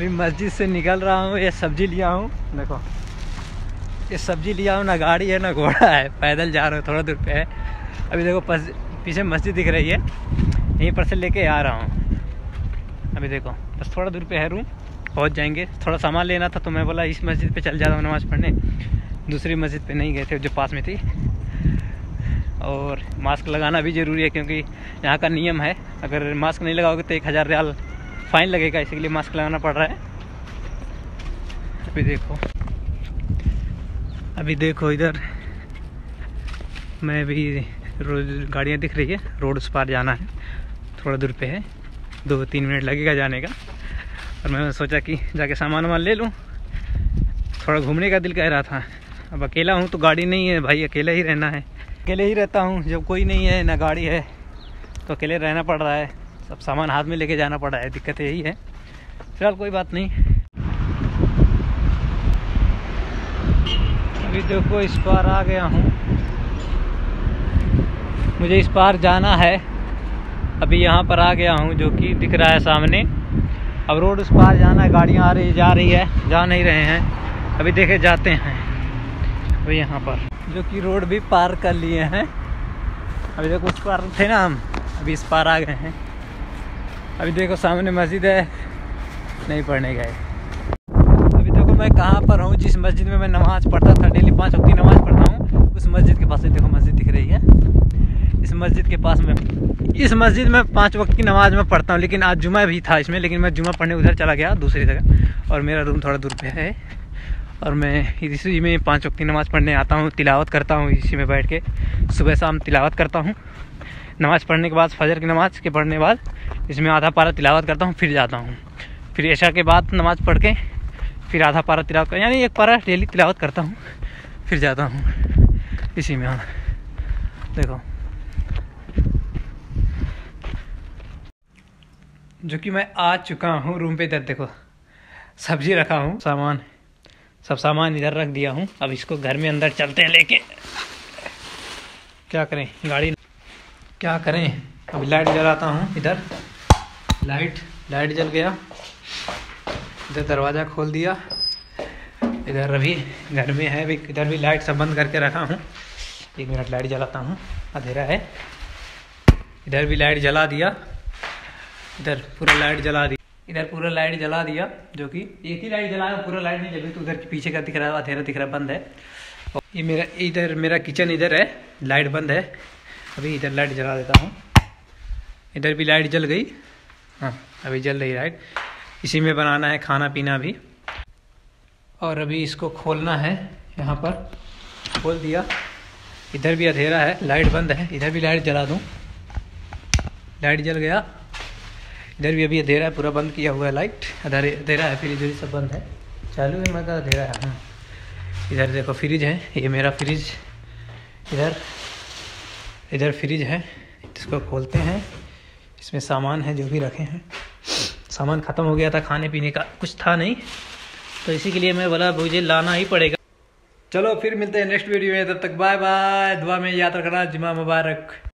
अभी मस्जिद से निकल रहा हूँ। ये सब्जी लिया हूँ, देखो ये सब्जी लिया हूँ। ना गाड़ी है ना घोड़ा है, पैदल जा रहा हूँ, थोड़ा दूर पे है। अभी देखो पीछे मस्जिद दिख रही है, यहीं पर से लेके आ रहा हूँ। अभी देखो बस थोड़ा दूर पे है, रूम पहुँच जाएंगे। थोड़ा सामान लेना था तो मैं बोला इस मस्जिद पे चल जाता हूँ नमाज़ पढ़ने, दूसरी मस्जिद पे नहीं गए थे जो पास में थी। और मास्क लगाना भी ज़रूरी है क्योंकि यहाँ का नियम है, अगर मास्क नहीं लगाओगे तो 1000 रियाल फ़ाइन लगेगा, इसीलिए मास्क लगाना पड़ रहा है। अभी देखो इधर मैं भी रोज गाड़ियाँ दिख रही है, रोड उस पार जाना है, थोड़ा दूर पे है, 2-3 मिनट लगेगा जाने का। और मैं सोचा कि जाके सामान वामान ले लूँ, थोड़ा घूमने का दिल कह रहा था। अब अकेला हूँ तो गाड़ी नहीं है भाई, अकेला ही रहना है, अकेले ही रहता हूँ। जब कोई नहीं है ना गाड़ी है तो अकेले रहना पड़ रहा है, सब सामान हाथ में लेके जाना पड़ रहा है, दिक्कत यही है। फिलहाल कोई बात नहीं। अभी देखो इस पार आ गया हूँ, मुझे इस पार जाना है। अभी यहाँ पर आ गया हूँ जो कि दिख रहा है सामने। अब रोड उस पार जाना है, गाड़ियाँ आ रही जा रही है, जा नहीं रहे हैं, अभी देखे जाते हैं। अभी यहाँ पर जो कि रोड भी पार कर लिए हैं। अभी देखो उस पार थे ना हम, अभी इस पार आ गए हैं। अभी देखो सामने मस्जिद है, नहीं पढ़ने गए। अभी देखो मैं कहाँ पर हूँ, जिस मस्जिद में मैं नमाज़ पढ़ता था, डेली 5 वक्त की नमाज़ पढ़ता हूँ, उस मस्जिद के पास। देखो मस्जिद दिख रही है, इस मस्जिद के पास में, इस मस्जिद में 5 वक्त की नमाज़ मैं पढ़ता हूँ। लेकिन आज जुमा भी था इसमें, लेकिन मैं जुमा पढ़ने उधर चला गया दूसरी जगह, और मेरा रूम थोड़ा दूर पे है। और मैं इसी में 5 वक्त की नमाज़ पढ़ने आता हूँ, तिलावत करता हूँ इसी में बैठ के, सुबह शाम तिलावत करता हूँ। नमाज़ पढ़ने के बाद, फजर की नमाज़ के पढ़ने के बाद इसमें आधा पारा तिलावत करता हूँ, फिर जाता हूँ। फिर ऐशा के बाद नमाज़ पढ़ के फिर आधा पारा तिलावत कर, यानी 1 पारा डेली तिलावत करता हूँ, फिर जाता हूँ इसी में। हाँ देखो जो कि मैं आ चुका हूँ रूम पे। इधर देखो सब्जी रखा हूँ, सब सामान इधर रख दिया हूँ। अब इसको घर में अंदर चलते हैं लेके। क्या करें, गाड़ी क्या करें। अभी लाइट जलाता हूँ, इधर लाइट जल गया, इधर दरवाज़ा खोल दिया। इधर अभी घर में है, इधर भी लाइट सब बंद करके रखा हूँ। 1 मिनट लाइट जलाता हूँ, अंधेरा है। इधर भी लाइट जला दिया, इधर पूरा लाइट जला दिया, जो कि एक ही लाइट जलाया, पूरा लाइट नहीं जली। तो उधर पीछे का दिख रहा है, अंधेरा दिख रहा है, बंद है। और ये मेरा किचन इधर है, लाइट बंद है। अभी इधर लाइट जला देता हूँ, इधर भी लाइट जल गई। हाँ अभी जल रही लाइट, इसी में बनाना है खाना पीना भी। और अभी इसको खोलना है, यहाँ पर खोल दिया। इधर भी अंधेरा है, लाइट बंद है। इधर भी लाइट जला दूँ, लाइट जल गया। इधर भी अभी अंधेरा है, पूरा बंद किया हुआ है लाइट, अंधेरा है। फिर इधर सब बंद है, चालू है मगर अंधेरा है। हाँ इधर देखो फ्रिज है, ये मेरा फ्रिज, इधर फ्रिज है। इसको खोलते हैं, इसमें सामान है जो भी रखे हैं। सामान ख़त्म हो गया था, खाने पीने का कुछ था नहीं, तो इसी के लिए मैं बोला मुझे लाना ही पड़ेगा। चलो फिर मिलते हैं नेक्स्ट वीडियो में, तब तक बाय बाय। दुआ में याद रखना, जुमा मुबारक।